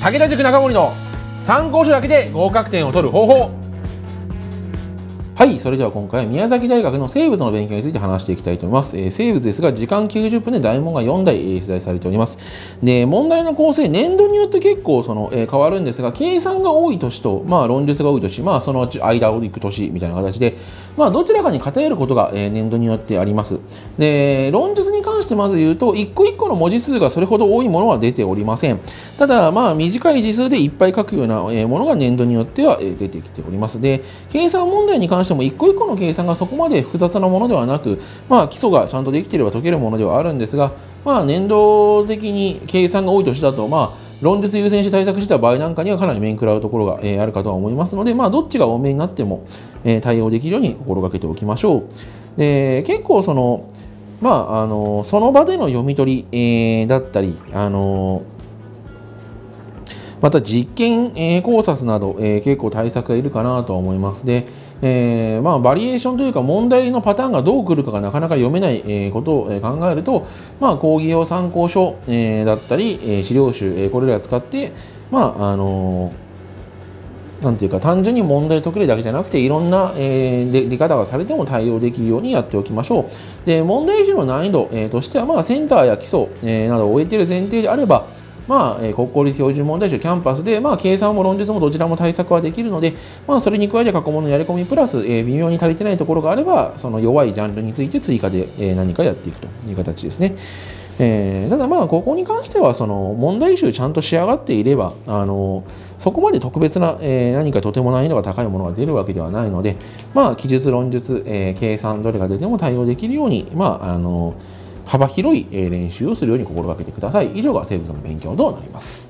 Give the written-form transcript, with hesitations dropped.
武田塾中森の参考書だけで合格点を取る方法。はい、それでは今回は宮崎大学の生物の勉強について話していきたいと思います。生物ですが、時間90分で大問が4題、出題されております。で、問題の構成、年度によって結構変わるんですが、計算が多い年と、論述が多い年、その間を行く年みたいな形で、どちらかに偏ることが、年度によってあります。で、論述に関してまず言うと、一個一個の文字数がそれほど多いものは出ておりません。ただ、短い字数でいっぱい書くようなものが年度によっては出てきております。で、計算問題に関しても一個一個の計算がそこまで複雑なものではなく、基礎がちゃんとできていれば解けるものではあるんですが、年度的に計算が多い年だと、論述優先して対策した場合なんかにはかなり面食らうところがあるかとは思いますので、どっちが多めになっても対応できるように心がけておきましょう。で、結構その場での読み取り、だったり、また実験、考察など、結構対策がいるかなと思います。で、バリエーションというか問題のパターンがどう来るかがなかなか読めない、ことを考えると、講義用参考書、だったり、資料集、これらを使って、なんていうか単純に問題を解けるだけじゃなくていろんな、出方がされても対応できるようにやっておきましょう。で、問題集の難易度、としては、センターや基礎、などを終えている前提であれば、国公立標準問題集キャンパスで、計算も論述もどちらも対策はできるので、それに加えて過去問のやり込みプラス、微妙に足りてないところがあれば、その弱いジャンルについて追加で、何かやっていくという形ですね。ただここに関してはその問題集ちゃんと仕上がっていればそこまで特別な、何かとても難易度が高いものが出るわけではないので、記述論述、計算どれが出ても対応できるように幅広い練習をするように心がけてください。以上が生物の勉強となります。